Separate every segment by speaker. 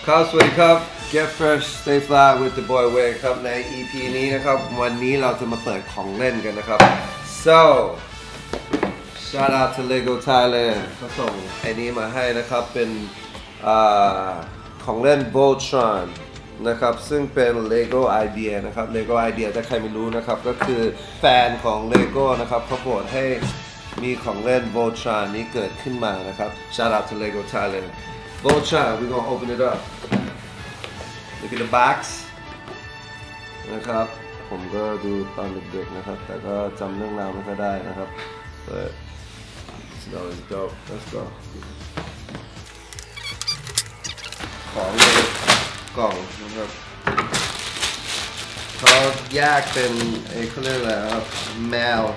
Speaker 1: ครับสวัสดีครับ Get Fresh Stay Fly with the Boy Way ครับใน EP นี้นะครับวันนี้เราจะมาเปิดของเล่นกันนะครับ so shout out to Lego Thailand เขาส่งไอ้นี้มาให้นะครับเป็นของเล่น Voltron นะครับซึ่งเป็น Lego Idea นะครับ Lego Idea ถ้าใครไม่รู้นะครับก็คือแฟนของ Lego นะครับเขาโปรดให้มีของเล่น Voltron นี้เกิดขึ้นมานะครับ shout out to Lego Thailand Voltron we're gonna open it up look at the box นะครับผมก็ดูตอนเด็กๆนะครับแต่ก็จำเรื่องราวไม่ค่อยได้นะครับ but it's always dope let's go ของในกล่องนะครับเขาแยกเป็นเขาเรียกอะไรครับแมว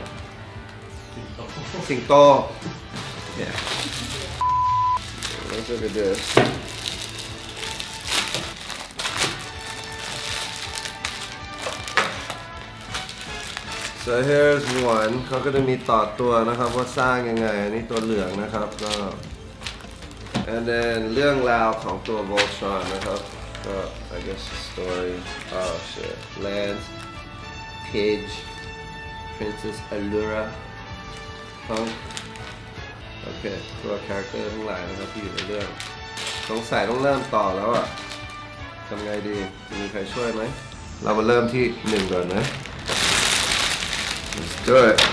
Speaker 1: สิงโต yeah let's look at this so here's one เขาก็จะมีต่อตัวนะครับว่าสร้างยังไงอันนี้ตัวเหลืองนะครับก็ and then เรื่องราวของตัว Voltron นะครับก็ I guess the story oh shit Lance Page Princess Allura Punk โอเคตัวคาแรคเตอร์ทั้งหลายนะครับที่อยู่ในเรื่องสงสัยต้องเริ่มต่อแล้วอ่ะทำไงดีมีใครช่วยไหมเรามาเริ่มที่1ก่อนนะLet's do it.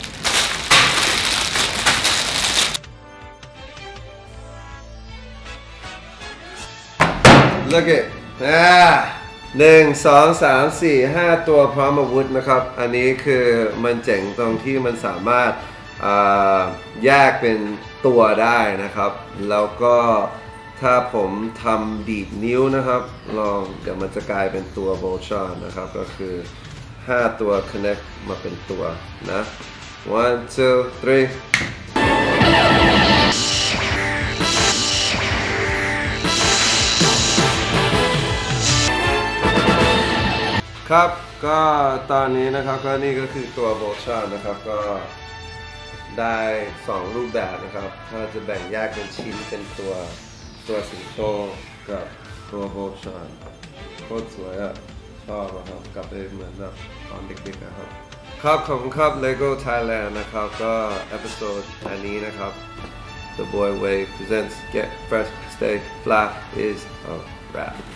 Speaker 1: Look it. 1 2 3 4 5 ตัวพร้อมอาวุธนะครับอันนี้คือมันเจ๋งตรงที่มันสามารถแยกเป็นตัวได้นะครับแล้วก็ถ้าผมทำดีดนิ้วนะครับลองเดี๋ยวมันจะกลายเป็นตัว Voltron นะครับก็คือ5 ตัว connect มาเป็นตัวนะ 1 2 3ครับก็ตอนนี้นะครับก็นี่ก็คือตัว Voltron นะครับก็ได้2รูปแบบนะครับถ้าจะแบ่งแยกเป็นชิ้นเป็นตัวสิงโตกับตัว Voltron โคตรสวยอ่ะชอบนะครับกลับไปเหมือนแบบตอนเด็กๆนะครับครับขอบคุณครับ Lego Thailand นะครับก็เอพิโซดอันนี้นะครับ The Boy Way presents Get Fresh Stay Fly is a wrap